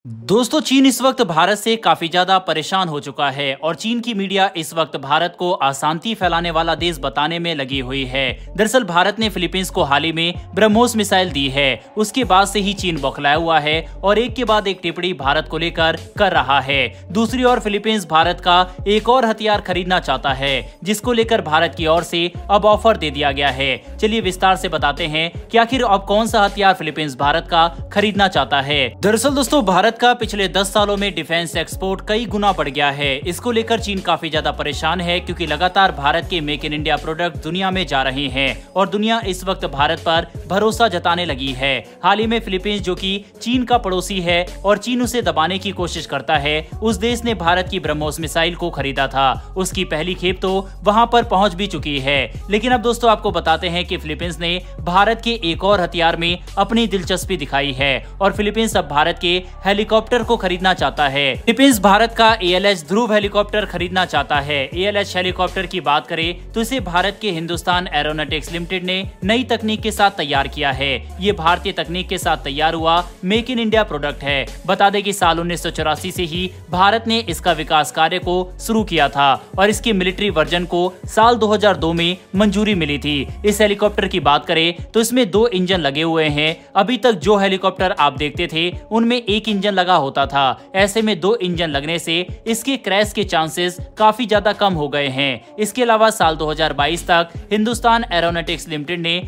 दोस्तों, चीन इस वक्त भारत से काफी ज्यादा परेशान हो चुका है और चीन की मीडिया इस वक्त भारत को अशांति फैलाने वाला देश बताने में लगी हुई है। दरअसल भारत ने फिलीपींस को हाल ही में ब्रह्मोस मिसाइल दी है। उसके बाद से ही चीन बौखलाया हुआ है और एक के बाद एक टिप्पणी भारत को लेकर कर रहा है। दूसरी ओर फिलीपींस भारत का एक और हथियार खरीदना चाहता है, जिसको लेकर भारत की ओर से अब ऑफर दे दिया गया है। चलिए विस्तार से बताते हैं कि आखिर अब कौन सा हथियार फिलीपींस भारत का खरीदना चाहता है। दरअसल दोस्तों, भारत का पिछले 10 सालों में डिफेंस एक्सपोर्ट कई गुना बढ़ गया है। इसको लेकर चीन काफी ज्यादा परेशान है, क्योंकि लगातार भारत के मेक इन इंडिया प्रोडक्ट दुनिया में जा रहे हैं और दुनिया इस वक्त भारत पर भरोसा जताने लगी है। हाल ही में फिलीपींस, जो कि चीन का पड़ोसी है और चीन उसे दबाने की कोशिश करता है, उस देश ने भारत की ब्रह्मोस मिसाइल को खरीदा था। उसकी पहली खेप तो वहां पर पहुंच भी चुकी है। लेकिन अब दोस्तों आपको बताते हैं कि फिलीपींस ने भारत के एक और हथियार में अपनी दिलचस्पी दिखाई है और फिलीपींस अब भारत के हेलीकॉप्टर को खरीदना चाहता है। फिलीपींस भारत का ALH ध्रुव हेलीकॉप्टर खरीदना चाहता है। ALH हेलीकॉप्टर की बात करें तो इसे भारत के हिंदुस्तान एरोनॉटिक्स लिमिटेड ने नई तकनीक के साथ तैयार किया है। ये भारतीय तकनीक के साथ तैयार हुआ मेक इन इंडिया प्रोडक्ट है। बता दें कि साल 1984 से ही भारत ने इसका विकास कार्य को शुरू किया था और इसके मिलिट्री वर्जन को साल 2002 में मंजूरी मिली थी। इस हेलीकॉप्टर की बात करें तो इसमें 2 इंजन लगे हुए हैं। अभी तक जो हेलीकॉप्टर आप देखते थे उनमें एक इंजन लगा होता था। ऐसे में 2 इंजन लगने से इसके क्रैश के चांसेस काफी ज्यादा कम हो गए हैं। इसके अलावा साल 2022 तक हिंदुस्तान एरोनॉटिक्स लिमिटेड ने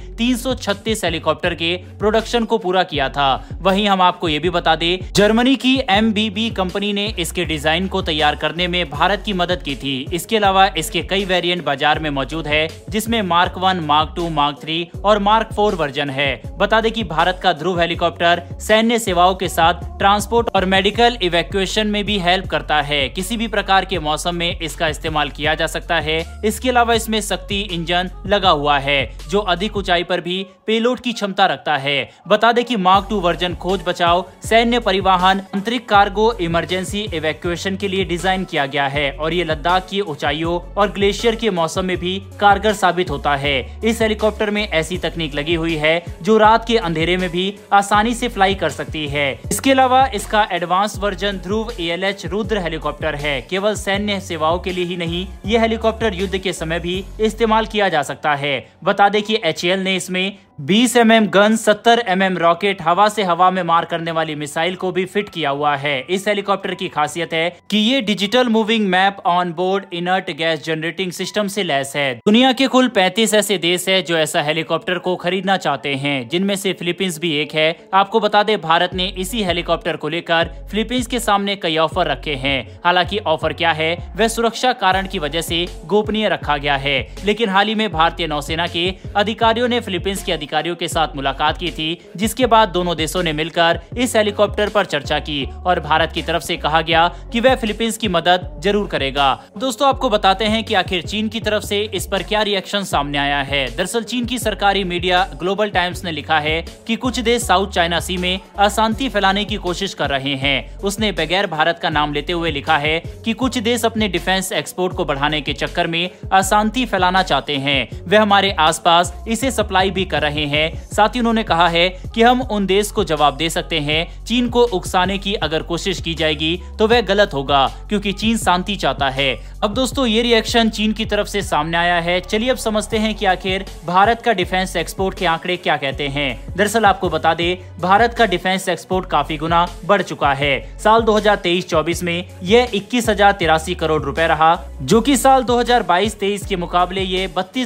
336 हेलीकॉप्टर के प्रोडक्शन को पूरा किया था। वहीं हम आपको ये भी बता दें, जर्मनी की MBB कंपनी ने इसके डिजाइन को तैयार करने में भारत की मदद की थी। इसके अलावा इसके कई वेरिएंट बाजार में मौजूद है, जिसमें Mark 1, Mark 2, Mark 3 और Mark 4 वर्जन है। बता दें कि भारत का ध्रुव हेलीकॉप्टर सैन्य सेवाओं के साथ ट्रांसपोर्ट और मेडिकल इवैक्यूएशन में भी हेल्प करता है। किसी भी प्रकार के मौसम में इसका इस्तेमाल किया जा सकता है। इसके अलावा इसमें शक्ति इंजन लगा हुआ है, जो अधिक ऊंचाई पर भी पेलोड की क्षमता रखता है। बता दें कि Mark 2 वर्जन खोज बचाव, सैन्य परिवहन, आंतरिक कार्गो, इमरजेंसी इवैक्यूएशन के लिए डिजाइन किया गया है और ये लद्दाख की ऊंचाइयों और ग्लेशियर के मौसम में भी कारगर साबित होता है। इस हेलीकॉप्टर में ऐसी तकनीक लगी हुई है जो रात के अंधेरे में भी आसानी से फ्लाई कर सकती है। इसके अलावा इसका advance version Dhruv ALH Rudra helicopter है। केवल सैन्य सेवाओं के लिए ही नहीं, यह हेलीकॉप्टर युद्ध के समय भी इस्तेमाल किया जा सकता है। बता दें कि HAL ने इसमें 20 mm गन, 70 mm रॉकेट, हवा से हवा में मार करने वाली मिसाइल को भी फिट किया हुआ है। इस हेलीकॉप्टर की खासियत है कि ये digital moving map on board inert gas generating system से लैस है। दुनिया के कुल 35 ऐसे देश है जो ऐसा हेलीकॉप्टर को खरीदना चाहते हैं, जिनमें से फिलीपींस भी एक है। आपको बता दें, भारत ने इसी हेलीकॉप्टर को लेकर फिलीपींस के सामने कई ऑफर रखे हैं। हालांकि ऑफर क्या है वह सुरक्षा कारण की वजह से गोपनीय रखा गया है। लेकिन हाल ही में भारतीय नौसेना के अधिकारियों ने फिलीपींस के अधिकारियों के साथ मुलाकात की थी, जिसके बाद दोनों देशों ने मिलकर इस हेलीकॉप्टर पर चर्चा की और भारत की तरफ से कहा गया कि वह फिलीपींस की मदद जरूर करेगा। दोस्तों आपको बताते हैं कि आखिर चीन की तरफ से इस पर क्या रिएक्शन सामने आया है। दरअसल चीन की सरकारी मीडिया ग्लोबल टाइम्स ने लिखा है कि कुछ देश साउथ चाइना सी में अशांति फैलाने की कोशिश कर रहे हैं। उसने बगैर भारत का नाम लेते हुए लिखा है कि कुछ देश अपने डिफेंस एक्सपोर्ट को बढ़ाने के चक्कर में अशांति फैलाना चाहते हैं। वे हमारे आसपास इसे सप्लाई भी कर रहे हैं। साथ ही उन्होंने कहा है कि हम उन देश को जवाब दे सकते हैं। चीन को उकसाने की अगर कोशिश की जाएगी तो वह गलत होगा, क्योंकि चीन शांति चाहता है। अब दोस्तों ये रिएक्शन चीन की तरफ से सामने आया है। चलिए अब समझते हैं कि आखिर भारत का डिफेंस एक्सपोर्ट के आंकड़े क्या कहते हैं। दरअसल आपको बता दें, भारत का डिफेंस एक्सपोर्ट काफी गुना बढ़ चुका है। साल 2023-24 में यह 21,083 करोड़ रुपए रहा, जो कि साल 2022-23 के मुकाबले ये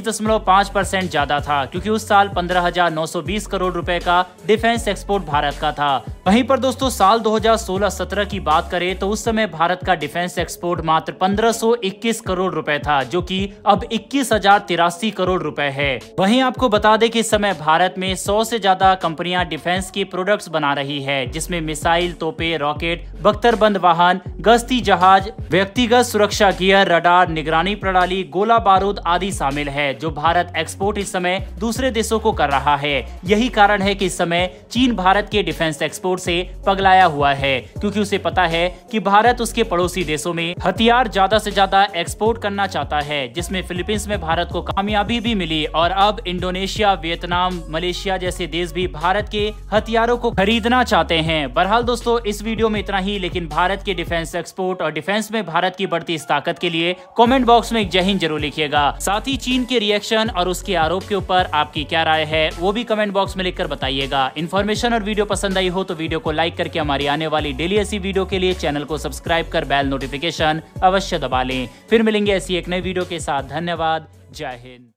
32.5% ज्यादा था, क्योंकि उस साल 15,920 करोड़ रुपए का डिफेंस एक्सपोर्ट भारत का था। वहीं पर दोस्तों साल 2016-17 की बात करें तो उस समय भारत का डिफेंस एक्सपोर्ट मात्र 1521 करोड़ रुपए था, जो कि अब 21,083 करोड़ रुपए है। वहीं आपको बता दें कि इस समय भारत में 100 से ज्यादा कंपनियां डिफेंस की प्रोडक्ट्स बना रही है, जिसमें मिसाइल, तोपे, रॉकेट, बख्तरबंद वाहन, गश्ती जहाज, व्यक्तिगत सुरक्षा गियर, रडार, निगरानी प्रणाली, गोला बारूद आदि शामिल है, जो भारत एक्सपोर्ट इस समय दूसरे देशों को कर रहा है। यही कारण है कि इस समय चीन भारत के डिफेंस एक्सपोर्ट से पगलाया हुआ है, क्योंकि उसे पता है कि भारत उसके पड़ोसी देशों में हथियार ज्यादा से ज्यादा एक्सपोर्ट करना चाहता है, जिसमें फिलीपींस में भारत को कामयाबी भी मिली और अब इंडोनेशिया, वियतनाम, मलेशिया जैसे देश भी भारत के हथियारों को खरीदना चाहते हैं। बहरहाल दोस्तों, इस वीडियो में इतना ही, लेकिन भारत के डिफेंस एक्सपोर्ट और डिफेंस में भारत की बढ़ती इस ताकत के लिए कमेंट बॉक्स में एक जय हिंद जरूर लिखिएगा। साथ ही चीन के रिएक्शन और उसके आरोप के ऊपर आपकी क्या राय है वो भी कमेंट बॉक्स में लिखकर बताइएगा। इन्फॉर्मेशन और वीडियो पसंद आई हो तो वीडियो को लाइक करके हमारी आने वाली डेली ऐसी वीडियो के लिए चैनल को सब्सक्राइब कर बेल नोटिफिकेशन अवश्य दबा लें। फिर मिलेंगे ऐसी एक नई वीडियो के साथ। धन्यवाद। जय हिंद।